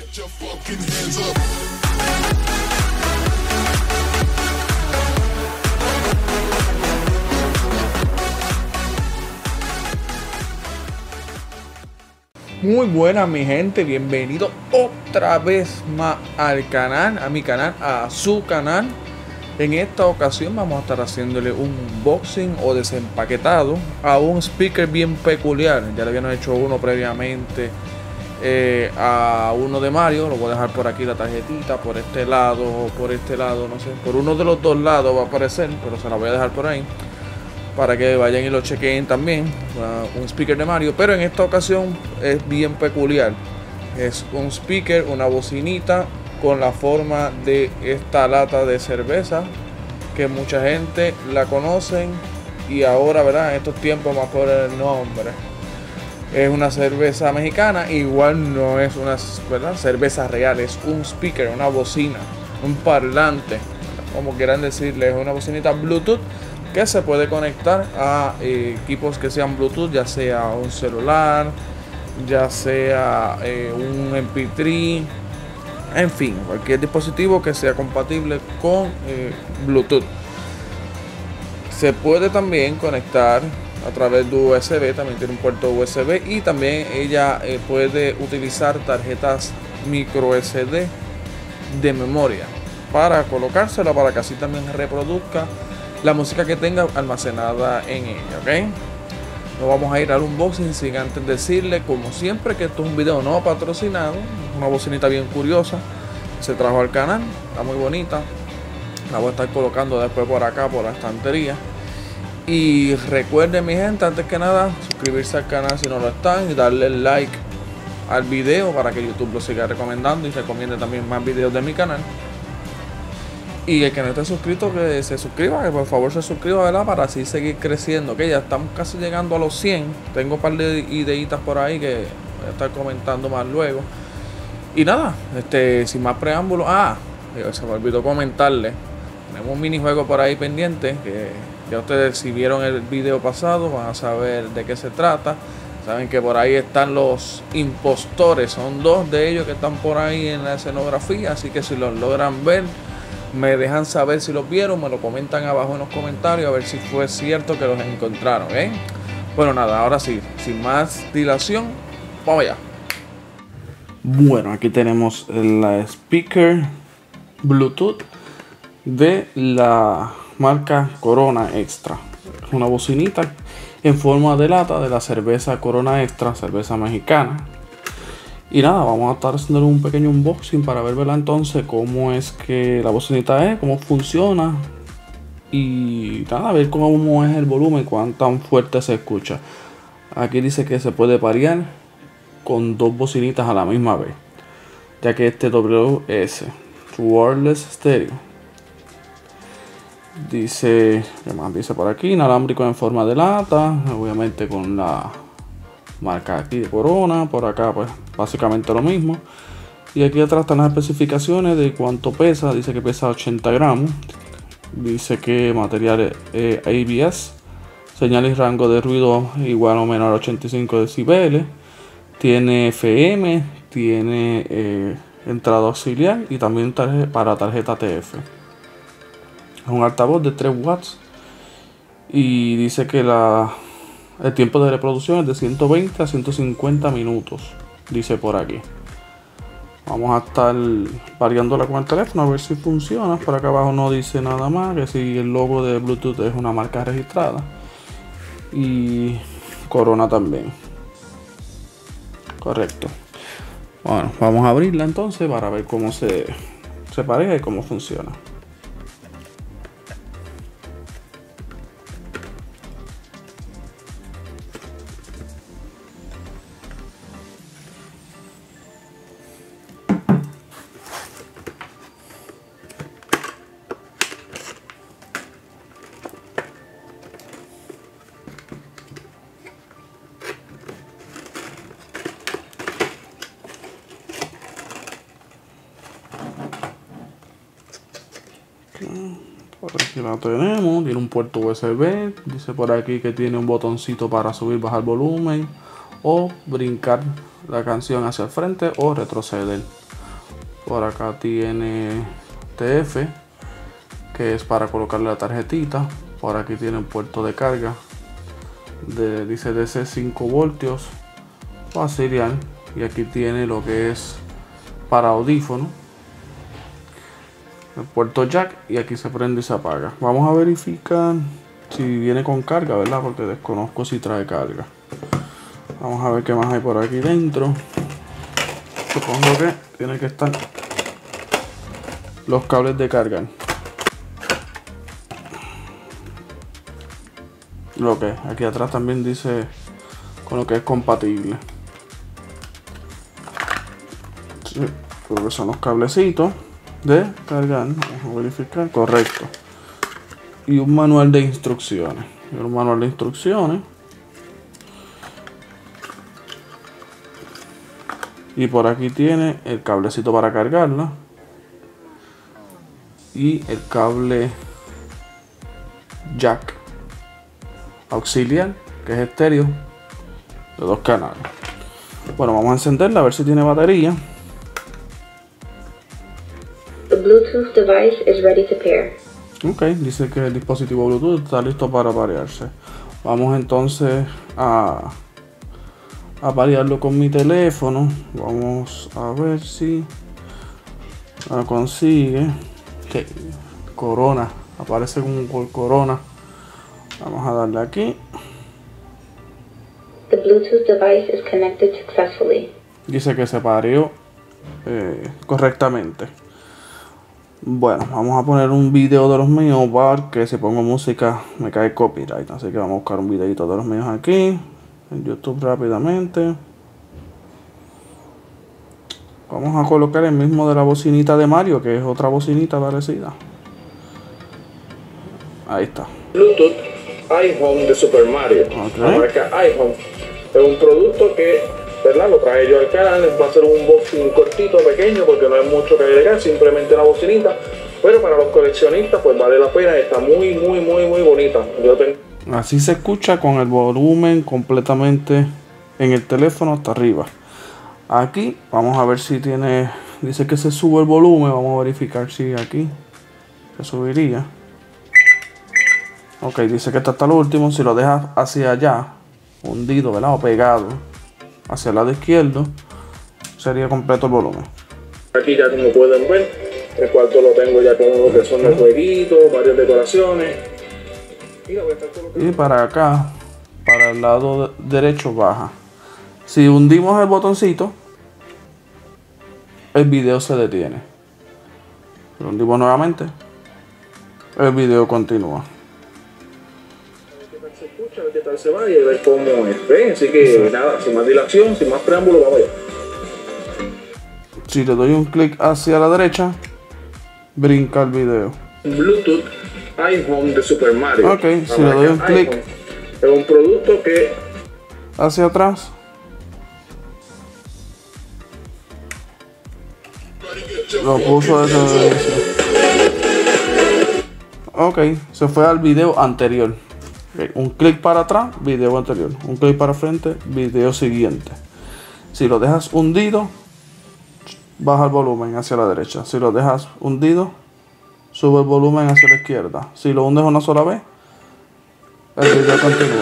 Muy buenas mi gente, bienvenido otra vez más al canal, a mi canal, a su canal. En esta ocasión vamos a estar haciéndole un unboxing o desempaquetado a un speaker bien peculiar. Ya le habíamos hecho uno previamente a uno de Mario. Lo voy a dejar por aquí la tarjetita, por este lado o por este lado, no sé, por uno de los dos lados va a aparecer, pero se la voy a dejar por ahí para que vayan y lo chequen también. Un speaker de Mario, pero en esta ocasión es bien peculiar. Es un speaker, una bocinita con la forma de esta lata de cerveza que mucha gente la conocen y ahora, ¿verdad? En estos tiempos más por el nombre. Es una cerveza mexicana, igual no es una, ¿verdad?, cerveza real, es un speaker, una bocina, un parlante, como quieran decirle. Es una bocinita Bluetooth que se puede conectar a equipos que sean Bluetooth, ya sea un celular, ya sea un MP3, en fin, cualquier dispositivo que sea compatible con Bluetooth. Se puede también conectar a través de USB, también tiene un puerto USB, y también ella puede utilizar tarjetas micro SD de memoria para colocársela, para que así también reproduzca la música que tenga almacenada en ella, ¿ok? No vamos a ir al unboxing sin antes decirle, como siempre, que esto es un video no patrocinado. Una bocinita bien curiosa, se trajo al canal, está muy bonita. La voy a estar colocando después por acá, por la estantería. Y recuerden, mi gente, antes que nada, suscribirse al canal si no lo están y darle like al video para que YouTube lo siga recomendando y recomiende también más videos de mi canal. Y el que no esté suscrito, que se suscriba, que por favor se suscriba, ¿verdad? Para así seguir creciendo, que ya estamos casi llegando a los 100. Tengo un par de ideitas por ahí que voy a estar comentando más luego. Y nada, sin más preámbulos, se me olvidó comentarle. Tenemos un minijuego por ahí pendiente, que ya ustedes, si vieron el video pasado, van a saber de qué se trata. Saben que por ahí están los impostores, son dos de ellos que están por ahí en la escenografía, así que si los logran ver, me dejan saber si los vieron, me lo comentan abajo en los comentarios a ver si fue cierto que los encontraron, ¿eh? Bueno, nada, ahora sí, sin más dilación, vamos allá. Bueno, aquí tenemos la speaker Bluetooth de la marca Corona Extra. Es una bocinita en forma de lata de la cerveza Corona Extra, cerveza mexicana. Y nada, vamos a estar haciendo un pequeño unboxing para ver, ¿verdad?, entonces cómo es que la bocinita es, cómo funciona. Y nada, a ver cómo es el volumen, cuán tan fuerte se escucha. Aquí dice que se puede parear con dos bocinitas a la misma vez, ya que este WS, Wireless Stereo. Dice, ¿qué más dice por aquí? Inalámbrico en forma de lata, obviamente con la marca aquí de Corona. Por acá pues básicamente lo mismo. Y aquí atrás están las especificaciones de cuánto pesa. Dice que pesa 80 gramos. Dice que material ABS, señal y rango de ruido igual o menor a 85 decibeles. Tiene FM, tiene entrada auxiliar y también para tarjeta TF. Es un altavoz de 3 watts. Y dice que el tiempo de reproducción es de 120 a 150 minutos, dice por aquí. Vamos a estar variándola con el teléfono a ver si funciona. Por acá abajo no dice nada más, que si el logo de Bluetooth es una marca registrada. Y Corona también. Correcto. Bueno, vamos a abrirla entonces para ver cómo se pareja y cómo funciona. Por aquí la tenemos, tiene un puerto USB, dice por aquí que tiene un botoncito para subir, bajar volumen o brincar la canción hacia el frente o retroceder. Por acá tiene TF, que es para colocarle la tarjetita. Por aquí tiene un puerto de carga. Dice DC 5 voltios para serial. Y aquí tiene lo que es para audífono, el puerto jack, y aquí se prende y se apaga. Vamos a verificar si viene con carga, ¿verdad? Porque desconozco si trae carga. Vamos a ver qué más hay por aquí dentro. Supongo que tiene que estar los cables de carga. Lo que aquí atrás también dice con lo que es compatible. Sí, creo que son los cablecitos de cargar. Vamos a verificar. Correcto. Y un manual de instrucciones. Y por aquí tiene el cablecito para cargarla. Y el cable jack auxiliar, que es estéreo, de 2 canales. Bueno, vamos a encenderla a ver si tiene batería. The Bluetooth device is ready to pair. Ok, dice que el dispositivo Bluetooth está listo para parearse. Vamos entonces a parearlo con mi teléfono. Vamos a ver si la consigue. Okay. Corona, aparece como un Corona. Vamos a darle aquí. The Bluetooth device is connected successfully. Dice que se pareó correctamente. Bueno, vamos a poner un video de los míos, porque si pongo música me cae copyright. Así que vamos a buscar un videito de los míos aquí en YouTube rápidamente. Vamos a colocar el mismo de la bocinita de Mario, que es otra bocinita parecida. Ahí está. Bluetooth iHome de Super Mario. Okay. La marca iHome es un producto que, ¿verdad?, lo traje yo al canal. Va a ser un unboxing cortito, pequeño, porque no hay mucho que agregar, simplemente una bocinita. Pero para los coleccionistas pues vale la pena, está muy bonita. Así se escucha con el volumen completamente en el teléfono hasta arriba. Aquí vamos a ver si tiene, dice que se sube el volumen. Vamos a verificar si aquí se subiría. Ok, dice que está hasta lo último. Si lo dejas hacia allá, hundido, ¿verdad?, o pegado hacia el lado izquierdo, sería completo el volumen. Aquí ya, como pueden ver, el cuarto lo tengo ya con lo que son los jueguitos, varias decoraciones. Y para acá, para el lado derecho, baja. Si hundimos el botoncito, el video se detiene. Si lo hundimos nuevamente, el video continúa. Se escucha, qué tal se va y a ver cómo es. ¿Ven? Así que nada, sin más dilación, sin más preámbulo, vamos allá. Si le doy un clic hacia la derecha, brinca el video. Bluetooth iHome de Super Mario. Ok, si le doy un clic es un producto que hacia atrás, lo puso de tendencia. Ok, se fue al video anterior. Okay, un clic para atrás, video anterior. Un clic para frente, video siguiente. Si lo dejas hundido, baja el volumen hacia la derecha. Si lo dejas hundido, sube el volumen hacia la izquierda. Si lo hundes una sola vez, el video continúa.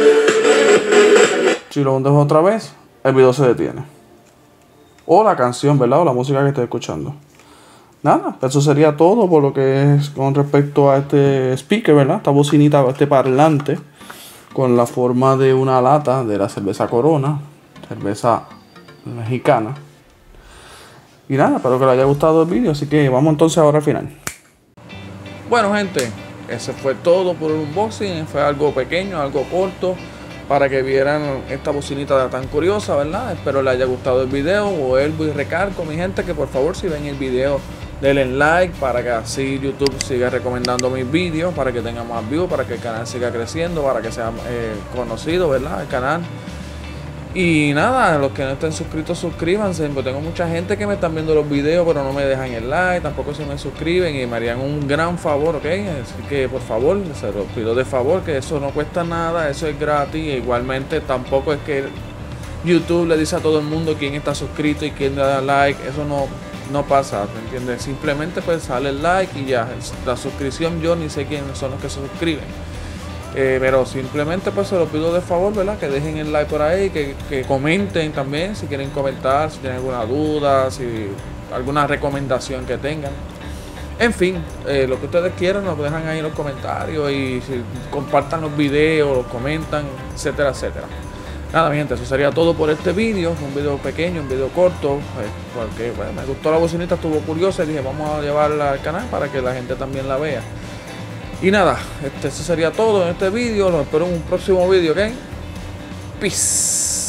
Si lo hundes otra vez, el video se detiene. O la canción, ¿verdad? O la música que estés escuchando. Nada, eso sería todo por lo que es con respecto a este speaker, ¿verdad? Esta bocinita, este parlante, con la forma de una lata de la cerveza Corona, cerveza mexicana. Y nada, espero que les haya gustado el vídeo, así que vamos entonces ahora al final. Bueno, gente, ese fue todo por el unboxing. Fue algo pequeño, algo corto, para que vieran esta bocinita tan curiosa, ¿verdad? Espero les haya gustado el video. Vuelvo y recargo, mi gente, que por favor, si ven el video, denle like para que así YouTube siga recomendando mis vídeos, para que tenga más views, para que el canal siga creciendo, para que sea conocido, ¿verdad?, el canal. Y nada, los que no estén suscritos, suscríbanse. Porque tengo mucha gente que me están viendo los videos, pero no me dejan el like, tampoco se me suscriben, y me harían un gran favor, ¿ok? Así que por favor, se los pido de favor, que eso no cuesta nada, eso es gratis. E igualmente tampoco es que YouTube le dice a todo el mundo quién está suscrito y quién le da like. Eso no no pasa, ¿me entiendes? Simplemente pues sale el like y ya. La suscripción yo ni sé quiénes son los que se suscriben. Pero simplemente pues se lo pido de favor, ¿verdad? Que dejen el like por ahí, que comenten también si quieren comentar, si tienen alguna duda, si alguna recomendación que tengan. En fin, lo que ustedes quieran nos dejan ahí en los comentarios y si compartan los videos, los comentan, etcétera, etcétera. Nada, mi gente, eso sería todo por este vídeo. Un video pequeño, un video corto, porque bueno, me gustó la bocinita, estuvo curiosa y dije vamos a llevarla al canal para que la gente también la vea. Y nada, eso sería todo en este vídeo. Los espero en un próximo vídeo, ¿ok? Peace.